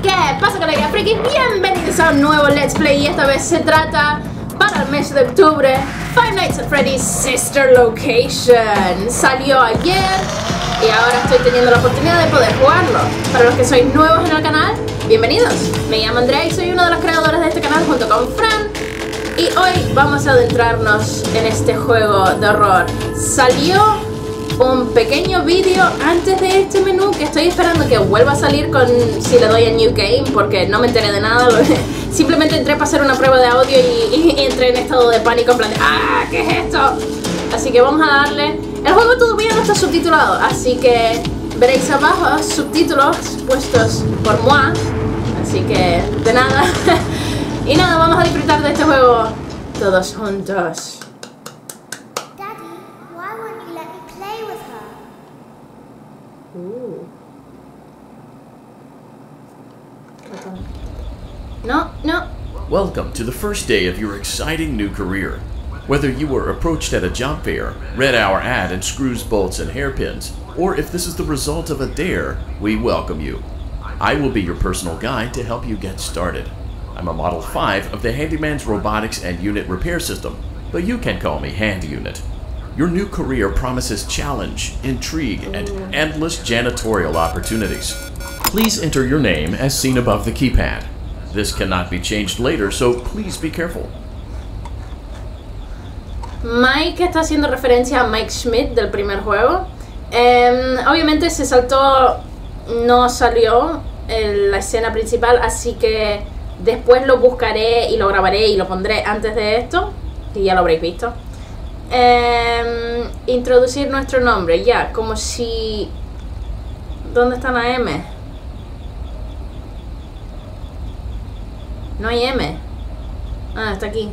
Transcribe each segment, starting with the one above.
¿Qué pasa, colega friki? Bienvenidos a un nuevo Let's Play y esta vez se trata, para el mes de octubre, Five Nights at Freddy's Sister Location. Salió ayer y ahora estoy teniendo la oportunidad de poder jugarlo. Para los que sois nuevos en el canal, bienvenidos. Me llamo Andrea y soy uno de los creadores de este canal junto con Fran. Y hoy vamos a adentrarnos en este juego de horror. Salió un pequeño vídeo antes de este menú que estoy esperando que vuelva a salir con si le doy a New Game, porque no me enteré de nada. Simplemente entré para hacer una prueba de audio y entré en estado de pánico en plan de ¡ah! ¿Qué es esto? Así que vamos a darle. El juego todavía no está subtitulado, así que veréis abajo subtítulos puestos por moi. Así que de nada. Y nada, vamos a disfrutar de este juego todos juntos. No, no. Welcome to the first day of your exciting new career. Whether you were approached at a job fair, read our ad and screws, bolts, and hairpins, or if this is the result of a dare, we welcome you. I will be your personal guide to help you get started. I'm a Model 5 of the Handyman's Robotics and Unit Repair System, but you can call me Hand Unit. Your new career promises challenge, intrigue, and endless janitorial opportunities. Please enter your name as seen above the keypad. This cannot be changed later, so please be careful. Mike está haciendo referencia a Mike Schmidt del primer juego. Obviamente se saltó, no salió la escena principal, así que después lo buscaré y lo grabaré y lo pondré antes de esto, y ya lo habréis visto. Introducir nuestro nombre, ya, como si... ¿Dónde está la M? No hay M. Ah, está aquí.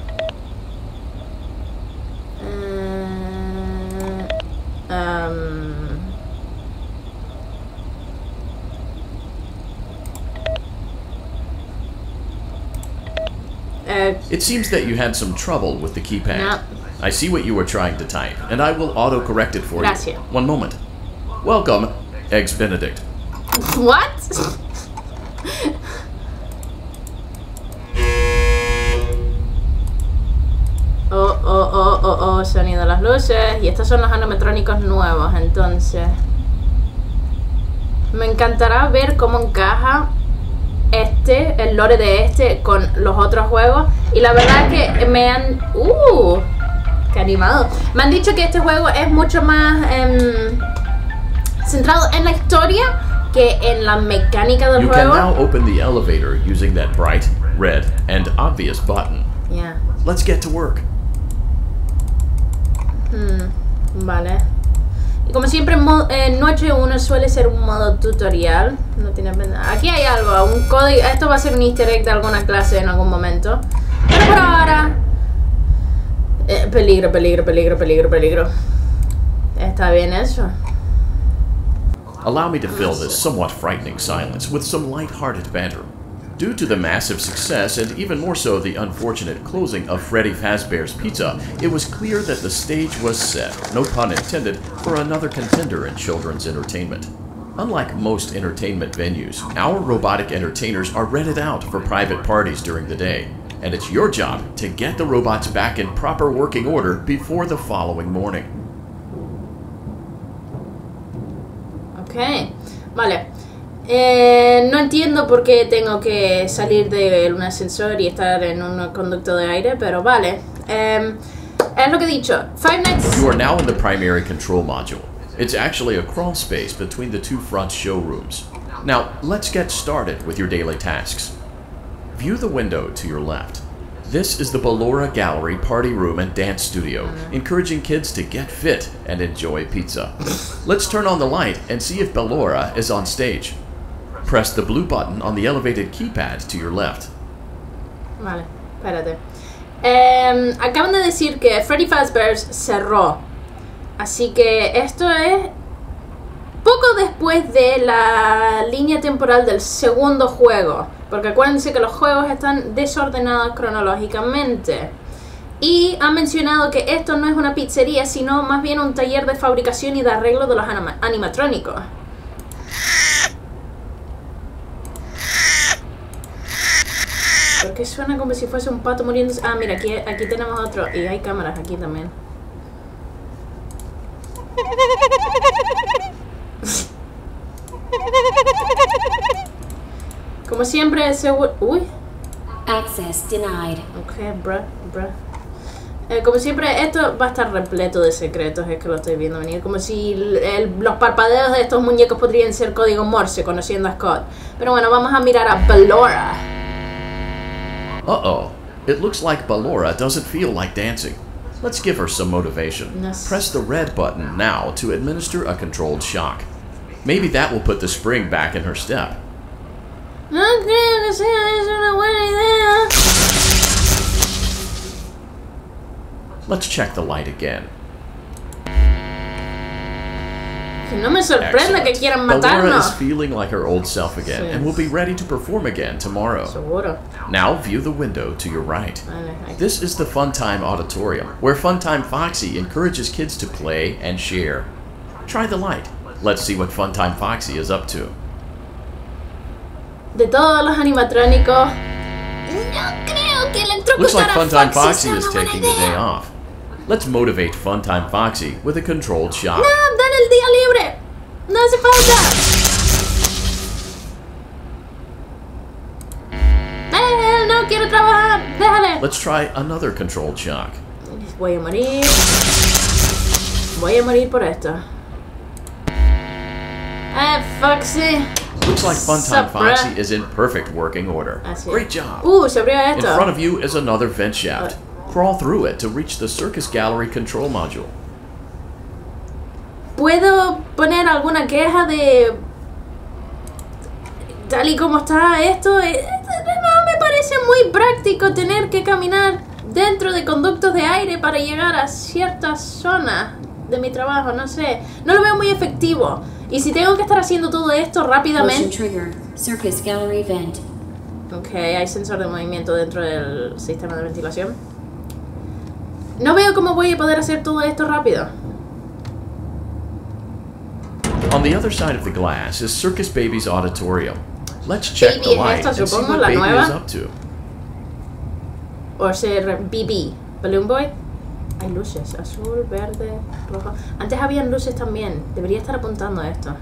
It seems that you had some trouble with the keypad. No. I see what you were trying to type, and I will auto-correct it for Gracias. you. One moment. Welcome, Eggs Benedict. What? Oh, sonido de las luces. Y estos son los animatrónicos nuevos, entonces me encantará ver cómo encaja el lore de este con los otros juegos. Y la verdad es que me han... ¡qué animado! Me han dicho que este juego es mucho más centrado en la historia que en la mecánica del You juego. can now open the elevator using that bright, red, and obvious button. Yeah. Let's get to work. Vale. Y como siempre, noche 1 suele ser un modo tutorial. No tiene pena. Aquí hay algo, un código. Esto va a ser un easter egg de alguna clase en algún momento. Pero por ahora... peligro, peligro, peligro, peligro, peligro. Está bien eso. Allow me to fill this somewhat frightening silence with some light-hearted banter. Due to the massive success, and even more so the unfortunate closing of Freddy Fazbear's Pizza, it was clear that the stage was set, no pun intended, for another contender in children's entertainment. Unlike most entertainment venues, our robotic entertainers are rented out for private parties during the day, and it's your job to get the robots back in proper working order before the following morning. Ok, vale. No entiendo por qué tengo que salir de un ascensor y estar en un conducto de aire, pero vale. Es lo que he dicho. Five Nights... You are now in the primary control module. It's actually a crawl space between the two front showrooms. Now, let's get started with your daily tasks. View the window to your left. This is the Ballora Gallery Party Room and Dance Studio, encouraging kids to get fit and enjoy pizza. Let's turn on the light and see if Ballora is on stage. Press the blue button on the elevated keypad to your left. Vale, espérate. Acaban de decir que Freddy Fazbear's cerró. Así que esto es poco después de la línea temporal del segundo juego. Porque acuérdense que los juegos están desordenados cronológicamente. Y han mencionado que esto no es una pizzería, sino más bien un taller de fabricación y de arreglo de los animatrónicos. ¿Por qué suena como si fuese un pato muriéndose? Ah, mira, aquí tenemos otro. Y hay cámaras aquí también. Como siempre, seguro... Uy. Access denied. Ok, bruh. Como siempre, esto va a estar repleto de secretos, es que lo estoy viendo venir. Como si los parpadeos de estos muñecos podrían ser código Morse, conociendo a Scott. Pero bueno, vamos a mirar a Ballora. Uh-oh. It looks like Ballora doesn't feel like dancing. Let's give her some motivation. Yes. Press the red button now to administer a controlled shock. Maybe that will put the spring back in her step. No creo que sea eso una buena idea. Let's check the light again. Que no me sorprende que quieran Ballora matarnos. is feeling like her old self again Sí. and will be ready to perform again tomorrow. Seguro. Now view the window to your right. Vale, aquí. This is the Funtime Auditorium, where Funtime Foxy encourages kids to play and share. Try the light. Let's see what Funtime Foxy is up to. De todos los animatrónicos, no creo que Looks like electrocutar a Funtime Foxy Foxy sea is una buena taking the day idea. off. Let's motivate Funtime Foxy with a controlled shock. No, dale el día libre. No hace falta. Él no quiere trabajar. Déjale. Let's try another controlled shock. Voy a morir. Voy a morir por esto. Foxy. Looks like Funtime Sup, bruh? Foxy is in perfect working order. Así es. Great job. Se abrió In esto. front of you is another vent shaft. Crawl through it to reach the Circus Gallery control module. ¿Puedo poner alguna queja de tal y como está esto? No me parece muy práctico tener que caminar dentro de conductos de aire para llegar a ciertas zonas de mi trabajo, no sé. No lo veo muy efectivo. Y si tengo que estar haciendo todo esto Motion rápidamente... trigger. Circus gallery vent. Ok, hay sensor de movimiento dentro del sistema de ventilación. No veo cómo voy a poder hacer todo esto rápido. On the other side of the glass is Circus Baby's auditorium. Let's check Baby the es light esta, and see supongo, what la Baby nueva. is up to. O ser BB, Balloon Boy. Hay luces, azul, verde, rojo. Antes habían luces también. Debería estar apuntando a esto.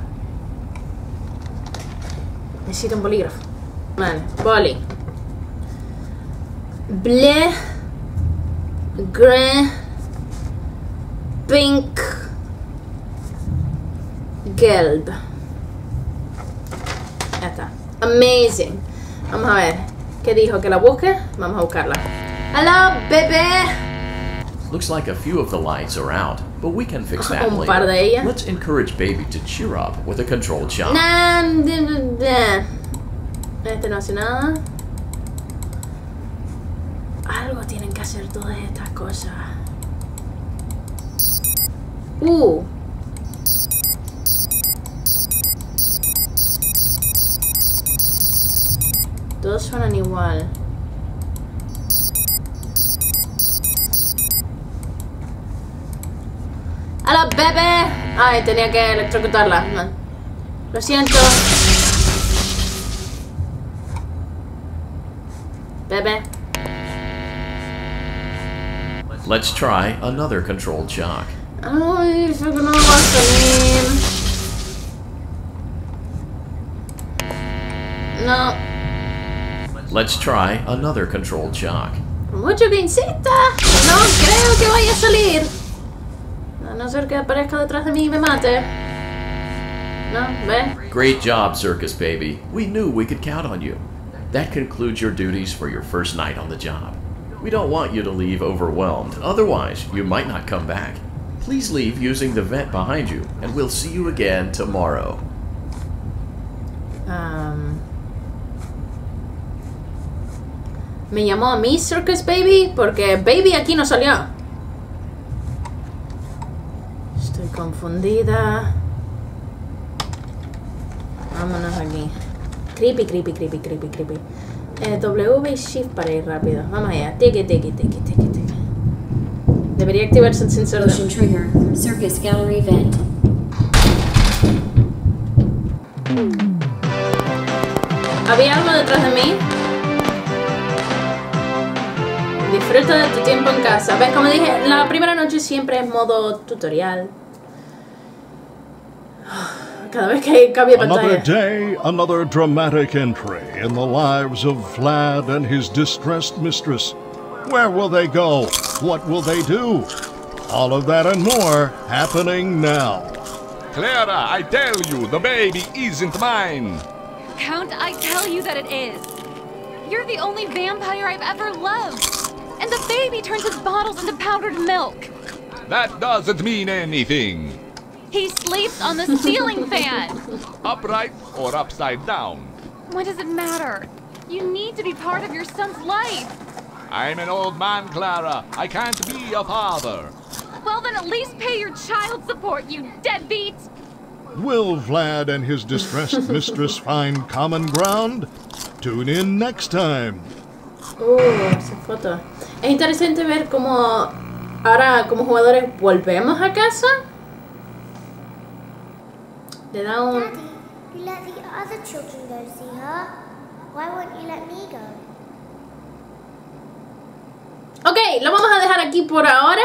Necesito un bolígrafo. Vale, boli. Bleu, green, pink, gelb. Ya está. Amazing. Vamos a ver. ¿Qué dijo? ¿Que la busque? Vamos a buscarla. Hello, bebé. Looks like a few of the lights are out, but we can fix that Un par de later. ellas. Let's encourage Baby to cheer up with a controlled shock. Este no hace nada. Algo tienen que hacer todas estas cosas. Todos suenan igual. ¡Hola, bebé! Ay, tenía que electrocutarla. No. Lo siento. Bebé. Let's try another controlled shock. Ay, sé que no va a salir. No. Let's try another controlled shock. Por mucho que insista, no creo que vaya a salir. A no ser que aparezca detrás de mí y me mate. No, ve. Great job, Circus Baby. We knew we could count on you. That concludes your duties for your first night on the job. We don't want you to leave overwhelmed, otherwise you might not come back. Please leave using the vent behind you, and we'll see you again tomorrow. Me llamó a mí Circus Baby porque Baby aquí no salió. Estoy confundida. Vámonos aquí. Creepy. W y Shift para ir rápido. Vamos allá. Tiki. Debería activarse el sensor Motion de... trigger. Circus gallery vent. ¿Había algo detrás de mí? Disfruta de tu tiempo en casa. ¿Ves? Como dije, la primera noche siempre es modo tutorial. Cada vez que cambia Another pantalla. day, another dramatic entry in the lives of Vlad and his distressed mistress. Where will they go? What will they do? All of that and more happening now. Clara, I tell you, the baby isn't mine. Count, I tell you that it is. You're the only vampire I've ever loved. And the baby turns his bottles into powdered milk. That doesn't mean anything. He sleeps on the ceiling fan. Upright or upside down. What does it matter? You need to be part of your son's life. I'm an old man, Clara. I can't be a father. Well, then at least pay your child support, you deadbeat. Will Vlad and his distressed mistress find common ground? Tune in next time. Esa foto. Es interesante ver cómo ahora como jugadores volvemos a casa. Le da un... Daddy, you let the other children go see her. Why won't you let me go? Ok, lo vamos a dejar aquí por ahora.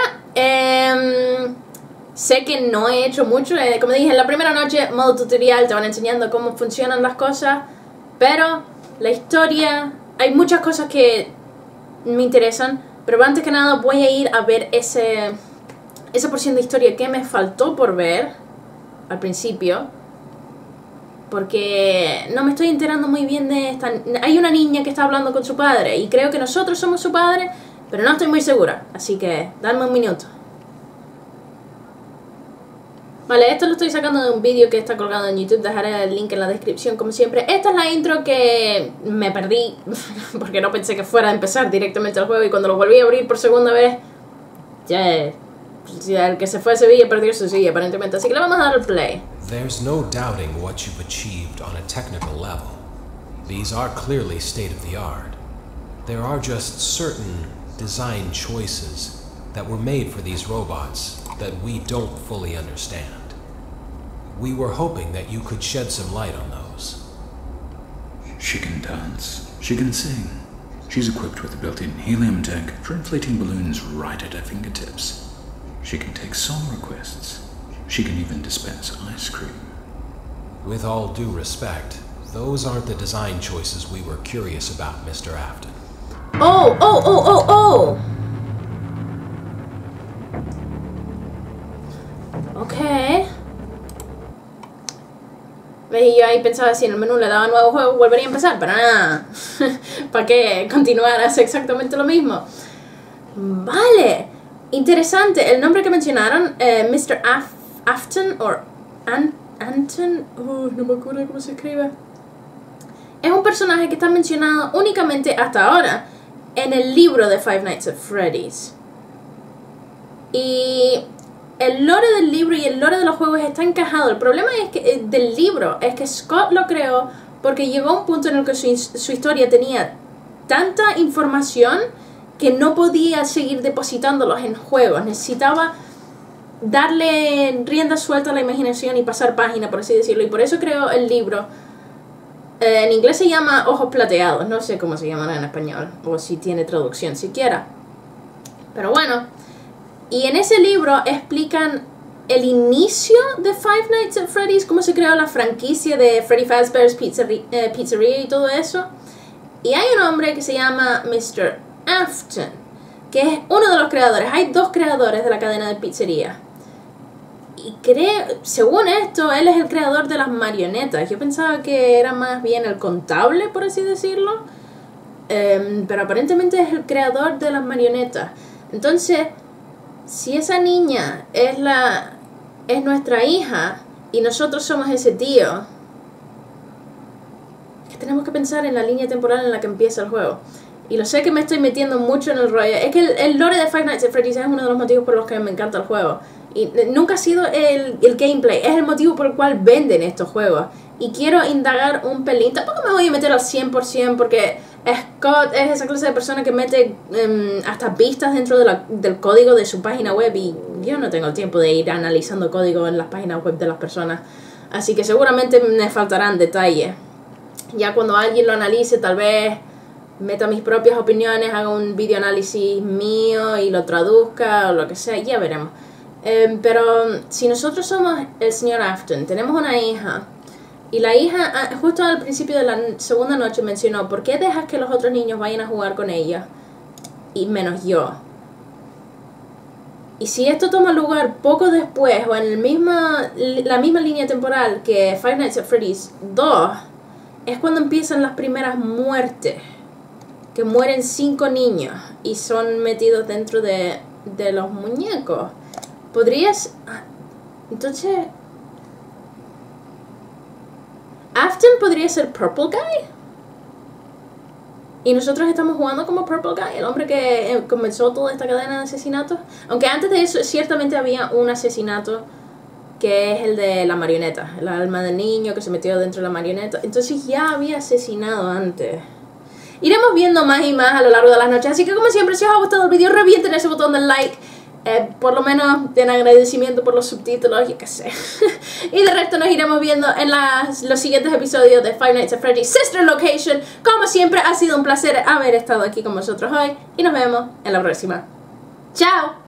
Sé que no he hecho mucho. Como dije, en la primera noche, modo tutorial, te van enseñando cómo funcionan las cosas. Pero la historia, hay muchas cosas que me interesan. Pero antes que nada voy a ir a ver esa porción de historia que me faltó por ver al principio. Porque no me estoy enterando muy bien de esta... Hay una niña que está hablando con su padre y creo que nosotros somos su padre, pero no estoy muy segura. Así que, dame un minuto. Vale, esto lo estoy sacando de un vídeo que está colgado en YouTube. Dejaré el link en la descripción como siempre. Esta es la intro que me perdí porque no pensé que fuera a empezar directamente el juego. Y cuando lo volví a abrir por segunda vez, ya el que se fue a Sevilla perdió su silla aparentemente. Así que le vamos a dar el play. There's no doubting what you've achieved on a technical level. These are clearly state-of-the-art. There are just certain design choices that were made for these robots that we don't fully understand. We were hoping that you could shed some light on those. She can dance. She can sing. She's equipped with a built-in helium tank for inflating balloons right at her fingertips. She can take song requests. She can even dispense ice cream. With all due respect, those aren't the design choices we were curious about, Mr. Afton. Oh! Ok. ¿Ves? Yo ahí pensaba si en el menú le daba nuevo juego volvería a empezar, pero nada. ¿Para qué continuar? Hace exactamente lo mismo. Vale. Interesante. El nombre que mencionaron, Mr. Afton o Anton, no me acuerdo cómo se escribe. Es un personaje que está mencionado únicamente hasta ahora en el libro de Five Nights at Freddy's. Y el lore del libro y el lore de los juegos está encajado. El problema es que del libro es que Scott lo creó porque llegó a un punto en el que su historia tenía tanta información que no podía seguir depositándolos en juegos. Necesitaba darle rienda suelta a la imaginación y pasar página, por así decirlo. Y por eso creó el libro. En inglés se llama Ojos Plateados. No sé cómo se llamará en español. O si tiene traducción siquiera. Pero bueno. Y en ese libro explican el inicio de Five Nights at Freddy's. Cómo se creó la franquicia de Freddy Fazbear's Pizzeria y todo eso. Y hay un hombre que se llama Mr. Afton, que es uno de los creadores. Hay dos creadores de la cadena de pizzería. Y según esto, él es el creador de las marionetas. Yo pensaba que era más bien el contable, por así decirlo. Pero aparentemente es el creador de las marionetas. Entonces, si esa niña es nuestra hija y nosotros somos ese tío, es que tenemos que pensar en la línea temporal en la que empieza el juego. Y lo sé que me estoy metiendo mucho en el rollo. Es que el lore de Five Nights at Freddy's es uno de los motivos por los que me encanta el juego. Y nunca ha sido el gameplay. Es el motivo por el cual venden estos juegos. Y quiero indagar un pelín. Tampoco me voy a meter al 100% porque Scott es esa clase de persona que mete hasta pistas dentro del código de su página web. Y yo no tengo el tiempo de ir analizando código en las páginas web de las personas. Así que seguramente me faltarán detalles. Ya cuando alguien lo analice, tal vez meta mis propias opiniones, haga un videoanálisis mío y lo traduzca o lo que sea, ya veremos. Pero si nosotros somos el señor Afton, tenemos una hija, y la hija justo al principio de la segunda noche mencionó: ¿por qué dejas que los otros niños vayan a jugar con ella y menos yo? Y si esto toma lugar poco después o en la misma línea temporal que Five Nights at Freddy's 2, es cuando empiezan las primeras muertes, que mueren 5 niños y son metidos dentro de los muñecos. Podrías... Entonces... Afton podría ser Purple Guy. Y nosotros estamos jugando como Purple Guy, el hombre que comenzó toda esta cadena de asesinatos. Aunque antes de eso ciertamente había un asesinato, que es el de la marioneta, el alma del niño que se metió dentro de la marioneta. Entonces ya había asesinado antes. Iremos viendo más y más a lo largo de las noches. Así que como siempre, si os ha gustado el vídeo, revienten ese botón del like. Por lo menos en agradecimiento por los subtítulos, yo qué sé. Y de resto nos iremos viendo en los siguientes episodios de Five Nights at Freddy's Sister Location. Como siempre, ha sido un placer haber estado aquí con vosotros hoy. Y nos vemos en la próxima. ¡Chao!